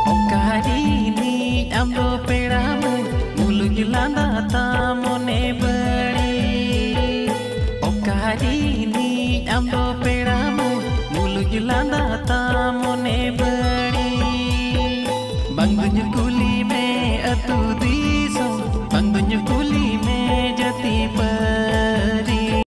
Okarini amdo peramu mulu julanda tamone bari. Okarini amdo peramu mulu julanda tamone bari. Bang dunyo kuli me atu